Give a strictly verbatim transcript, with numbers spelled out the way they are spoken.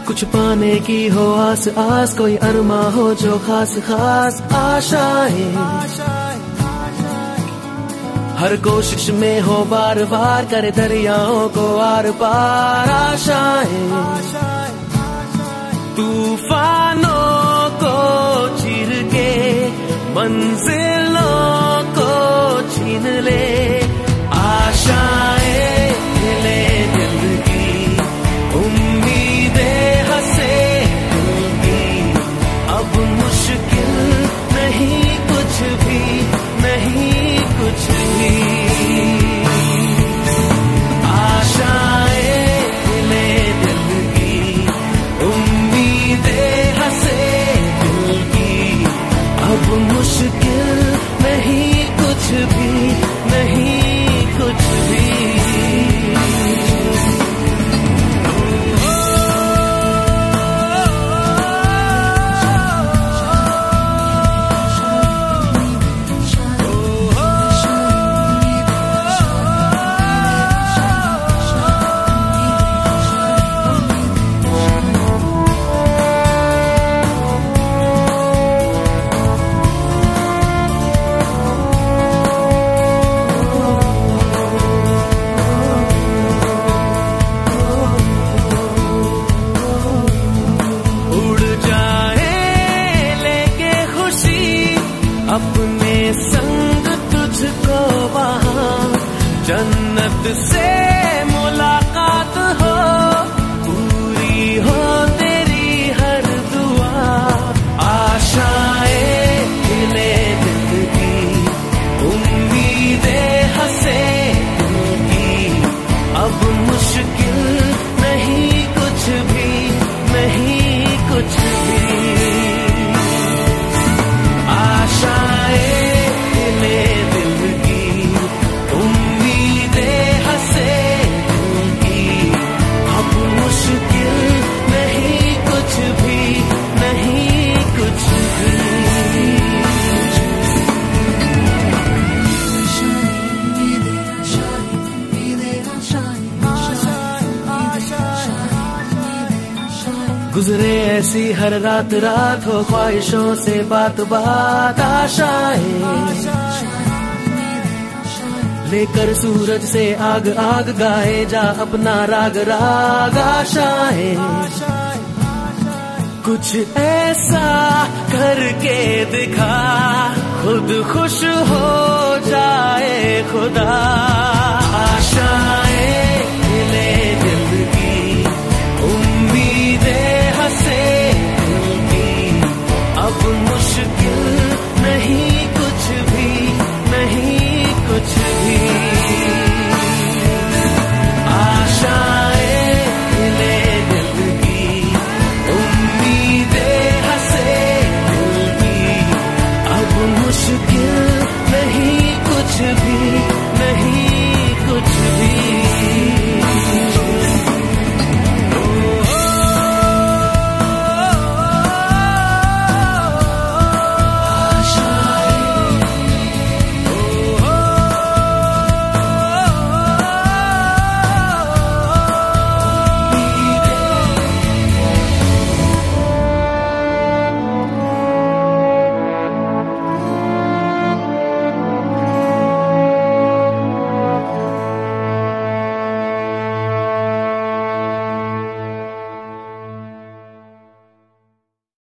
कुछ पाने की हो आस आस, कोई अरमा हो जो खास खास आशाएं, हर कोशिश में हो बार बार करे दरियाओं को आर पार आशाएं, तूफानों को चीर के मंजिलों को छीन ले आशाएं, ले दिल की उम्मीदें हंसे दिल की, अब मुश्किल नहीं कुछ भी, नहीं कुछ भी, आशाएं ले दिल की उम्मीदें हंसे दिल की, अब मुश्किल नहीं कुछ भी, नहीं कुछ भी। अपने संग तुझको वहाँ जन्नत से मुलाकात हो, पूरी हो तेरी हर दुआ, आशाएं खिले दिल की उम्मीदें हंसे दिल की, अब मुश्किल नहीं कुछ भी, नहीं कुछ भी, गुजरे ऐसी हर रात रात हो ख्वाहिशों से बात बात आशाएं, लेकर सूरज से आग आग गाए जा अपना राग राग आशाएं, कुछ ऐसा करके दिखा खुद खुश हो जाए खुदा, आशाएं